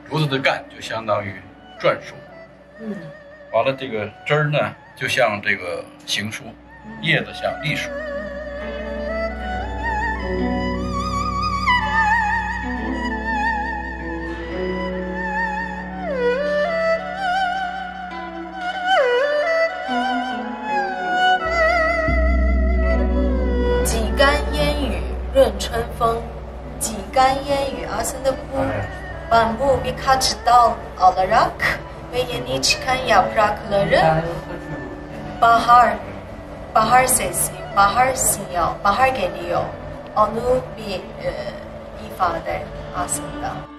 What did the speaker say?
竹子的干就相当于篆书，完了这个枝儿呢就像这个行书，叶子像隶书。 几竿烟雨润春风，几竿烟雨aslında ben bu birkaç dal alarak ve yeni çıkan yaprakları bahar sesi, bahar sinyal, bahar geliyor. Onu bir ifade aslında.